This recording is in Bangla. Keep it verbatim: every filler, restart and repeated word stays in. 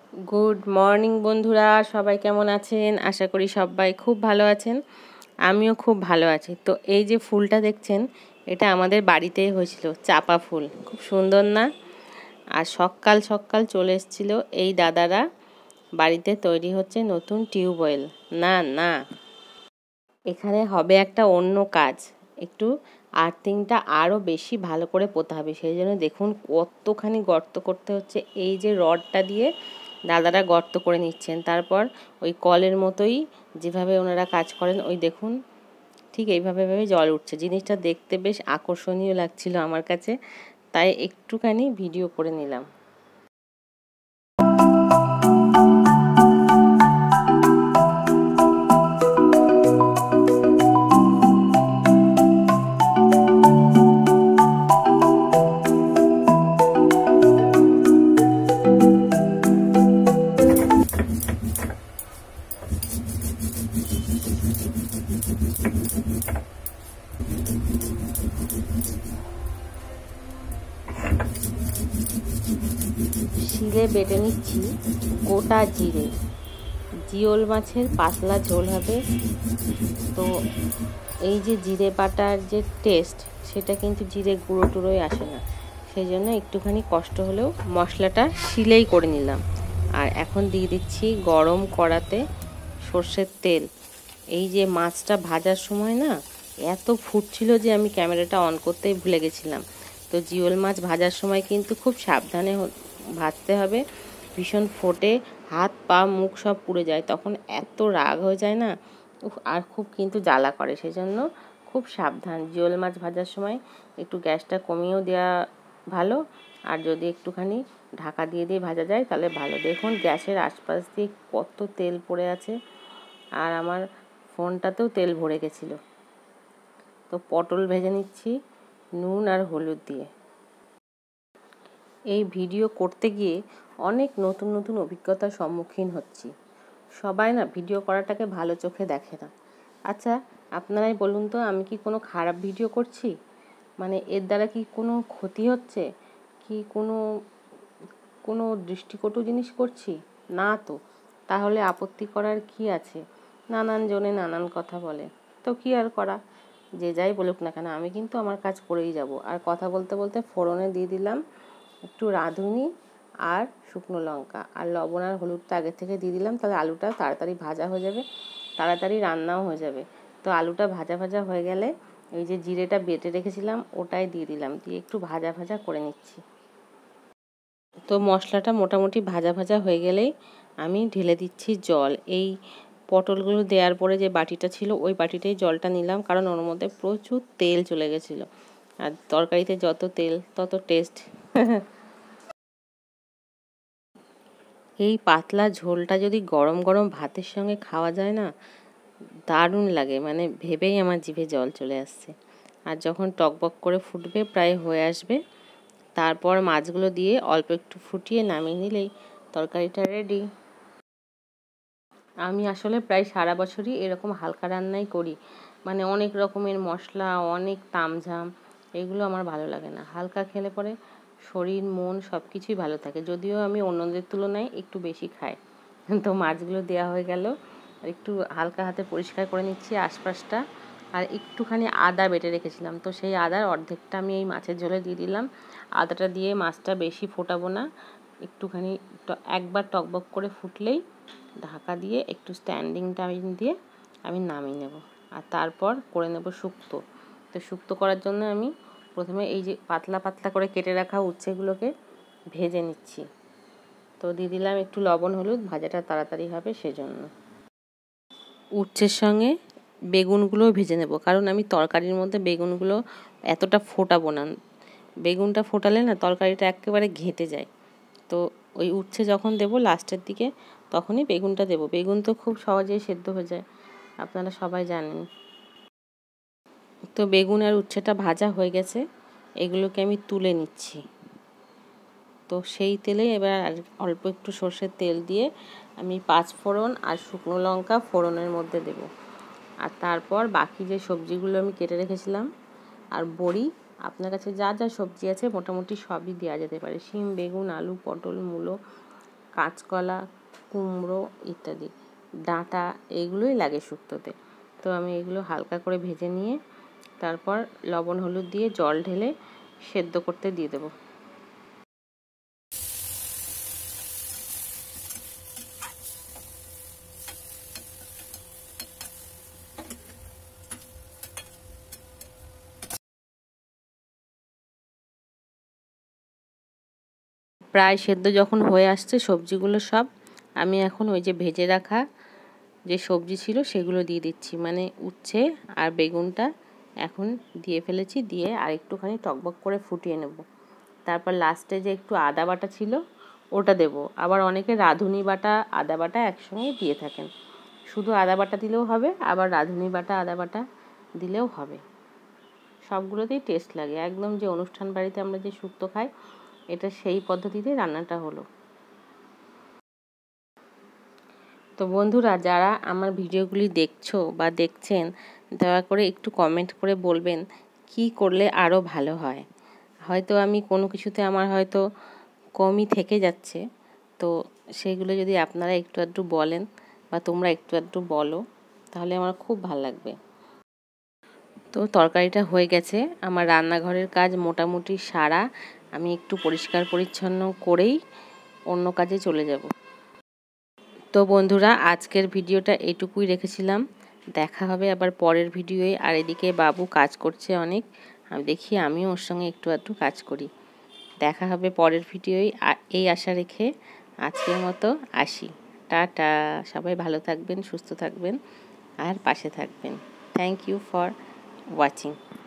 গুড মর্নিং বন্ধুরা, সবাই কেমন আছেন? আশা করি সবাই খুব ভালো আছেন। আমিও খুব ভালো আছি। তো এই যে ফুলটা দেখছেন, এটা আমাদের বাড়িতেই হয়েছিল, চাপা ফুল, খুব সুন্দর না? আর সকাল সকাল চলে এসেছিল এই দাদারা, বাড়িতে তৈরি হচ্ছে নতুন টিউবওয়েল। না না, এখানে হবে একটা অন্য কাজ, একটু আর্থিংটা আরও বেশি ভালো করে পোঁতা হবে। সেই জন্য দেখুন কতখানি গর্ত করতে হচ্ছে। এই যে রডটা দিয়ে দাদারা গর্ত করে নিচ্ছেন, তারপর ওই কলের মতোই যেভাবে ওনারা কাজ করেন, ওই দেখুন ঠিক এইভাবে ভাবে জল উঠছে। জিনিসটা দেখতে বেশ আকর্ষণীয় লাগছিল আমার কাছে, তাই একটুখানি ভিডিও করে নিলাম। শিলে বেটে নিচ্ছি গোটা জিরে। জিওল মাছের পাতলা ঝোল হবে। তো এই যে জিরে বাটার যে টেস্ট, সেটা কিন্তু জিরে গুঁড়ো টুড়োই আসে না। সেই জন্য একটুখানি কষ্ট হলেও মশলাটা শিলেই করে নিলাম। আর এখন দিয়ে দিচ্ছি গরম কড়াতে সর্ষের তেল। এই যে মাছটা ভাজার সময় না এত ফুটছিল যে আমি ক্যামেরাটা অন করতেই ভুলে গেছিলাম। তো জিওল মাছ ভাজার সময় কিন্তু খুব সাবধানে ভাজতে হবে। ভীষণ ফোটে, হাত পা মুখ সব পুড়ে যায়, তখন এত রাগ হয়ে যায় না, আর খুব কিন্তু জ্বালা করে। সেই জন্য খুব সাবধান। জিওল মাছ ভাজার সময় একটু গ্যাসটা কমিয়েও দেওয়া ভালো, আর যদি একটুখানি ঢাকা দিয়ে দিয়ে ভাজা যায় তাহলে ভালো। দেখুন গ্যাসের আশপাশ দিয়ে কত তেল পড়ে আছে, আর আমার ফোনটাতেও তেল ভরে গেছিলো। তো পটল ভেজে নিচ্ছি নুন আর হলুদ দিয়ে। এই ভিডিও করতে গিয়ে অনেক নতুন নতুন অভিজ্ঞতার সম্মুখীন হচ্ছি। সবাই না ভিডিও করাটাকে ভালো চোখে দেখে না। আচ্ছা, আপনারাই বলুন তো, আমি কি কোনো খারাপ ভিডিও করছি? মানে এর দ্বারা কি কোনো ক্ষতি হচ্ছে? কি কোনো কোনো দৃষ্টিকটু জিনিস করছি? না তো। তাহলে আপত্তি করার কি আছে? নানান জনে নানান কথা বলে, তো কি আর করা, যে যাই বলুক না কেন, আমি কিন্তু আমার কাজ করেই যাব। আর কথা বলতে বলতে ফোড়নে দিয়ে দিলাম একটু রাঁধুনি আর শুকনো লঙ্কা, আর লবণ আর হলুদটা আগে থেকে দিয়ে দিলাম, তাহলে আলুটা তাড়াতাড়ি ভাজা হয়ে যাবে, তাড়াতাড়ি রান্নাও হয়ে যাবে। তো আলুটা ভাজা ভাজা হয়ে গেলে এই যে জিরেটা বেটে রেখেছিলাম ওটাই দিয়ে দিলাম, দিয়ে একটু ভাজা ভাজা করে নিচ্ছি। তো মশলাটা মোটামুটি ভাজা ভাজা হয়ে গেলেই আমি ঢেলে দিচ্ছি জল। এই পটলগুলো দেওয়ার পরে যে বাটিটা ছিল ওই বাটিটাই জলটা নিলাম, কারণ ওর মধ্যে প্রচুর তেল চলে গেছিলো, আর তরকারিতে যত তেল তত টেস্ট। এই পাতলা ঝোলটা যদি গরম গরম ভাতের সঙ্গে খাওয়া যায় না, দারুণ লাগে, মানে ভেবেই আমার জিভে জল চলে আসছে। আর যখন টকবক করে ফুটবে, প্রায় হয়ে আসবে, তারপর মাছগুলো দিয়ে অল্প একটু ফুটিয়ে নামিয়ে নিলেই তরকারিটা রেডি। আমি আসলে প্রায় সারা বছরই এরকম হালকা রান্নাই করি, মানে অনেক রকমের মশলা, অনেক তামঝাম, এগুলো আমার ভালো লাগে না। হালকা খেলে পরে শরীর মন সব কিছুই ভালো থাকে, যদিও আমি অন্যদের তুলনায় একটু বেশি খাই। তো মাছগুলো দেওয়া হয়ে গেল, আর একটু হালকা হাতে পরিষ্কার করে নিচ্ছি আশপাশটা। আর একটুখানি আদা বেটে রেখেছিলাম, তো সেই আদার অর্ধেকটা আমি এই মাছের ঝোলে দিয়ে দিলাম। আদাটা দিয়ে মাছটা বেশি ফোটাবো না, একটুখানি একবার টকবক করে ফুটলেই ঢাকা দিয়ে একটু স্ট্যান্ডিং টাইম দিয়ে আমি নামিয়ে নেব। আর তারপর করে নেব শুক্তো। তো শুক্তো করার জন্য আমি প্রথমে এই যে পাতলা পাতলা করে কেটে রাখা উচ্ছেগুলোকে ভেজে নিচ্ছি। তো দিয়ে দিলাম একটু লবণ হলুদ, ভাজাটা তাড়াতাড়ি হবে সেজন্য। উচ্ছের সঙ্গে বেগুনগুলোও ভেজে নেব, কারণ আমি তরকারির মধ্যে বেগুনগুলো এতটা ফোটাবো না। বেগুনটা ফোটালে না তরকারিটা একেবারে ঘেঁটে যায়। তো ওই উচ্ছে যখন দেব লাস্টের দিকে, তখনই বেগুনটা দেব। বেগুন তো খুব সহজেই সেদ্ধ হয়ে যায়, আপনারা সবাই জানেন। তো বেগুন আর উচ্ছেটা ভাজা হয়ে গেছে, এগুলোকে আমি তুলে নিচ্ছি। তো সেই তেলে এবার আর অল্প একটু সর্ষের তেল দিয়ে আমি পাঁচ ফোড়ন আর শুকনো লঙ্কা ফোড়নের মধ্যে দেব। আর তারপর বাকি যে সবজিগুলো আমি কেটে রেখেছিলাম আর বড়ি, আপনার কাছে যা যা সবজি আছে মোটামুটি সবই দেওয়া যেতে পারে, শিম, বেগুন, আলু, পটল, মূলো, কাঁচকলা, কুমড়ো ইত্যাদি, ডাঁটা এগুলোই লাগে শুক্তোতে। তো আমি এগুলো হালকা করে ভেজে নিয়ে তারপর লবণ হলুদ দিয়ে জল ঢেলে সেদ্ধ করতে দিয়ে দেবো। প্রায় সেদ্ধ যখন হয়ে আসছে সবজিগুলো সব, আমি এখন ওই যে ভেজে রাখা যে সবজি ছিল সেগুলো দিয়ে দিচ্ছি, মানে উচ্ছে আর বেগুনটা এখন দিয়ে ফেলেছি, দিয়ে আর একটুখানি টকবক করে ফুটিয়ে নেব। তারপর লাস্টে যে একটু আদা বাটা ছিল ওটা দেব। আবার অনেকে রাঁধুনি বাটা আদা বাটা একসঙ্গে দিয়ে থাকেন, শুধু আদা বাটা দিলেও হবে, আবার রাঁধুনি বাটা আদা বাটা দিলেও হবে। সবগুলোতেই টেস্ট লাগে, একদম যে অনুষ্ঠান বাড়িতে আমরা যে শুক্তো খাই এটা সেই পদ্ধতিতে রান্নাটা হলো। তো বন্ধুরা, যারা আমার ভিডিওগুলি দেখছো বা দেখছেন, দয়া করে একটু কমেন্ট করে বলবেন কি করলে আরও ভালো হয়। হয়তো আমি কোনো কিছুতে আমার হয়তো কমই থেকে যাচ্ছে, তো সেগুলো যদি আপনারা একটু আধটু বলেন বা তোমরা একটু আধটু বলো তাহলে আমার খুব ভালো লাগবে। তো তরকারিটা হয়ে গেছে, আমার রান্নাঘরের কাজ মোটামুটি সারা। আমি একটু পরিষ্কার পরিচ্ছন্ন করেই অন্য কাজে চলে যাব। তো বন্ধুরা, আজকের ভিডিওটা এইটুকুই রেখেছিলাম, দেখা হবে আবার পরের ভিডিওয়ে। আর এদিকে বাবু কাজ করছে অনেক, আমি দেখি আমিও ওর সঙ্গে একটু আধটু কাজ করি। দেখা হবে পরের ভিডিওয়, এই আশা রেখে আজকের মতো আসি। টাটা, সবাই ভালো থাকবেন, সুস্থ থাকবেন আর পাশে থাকবেন। Thank you for watching.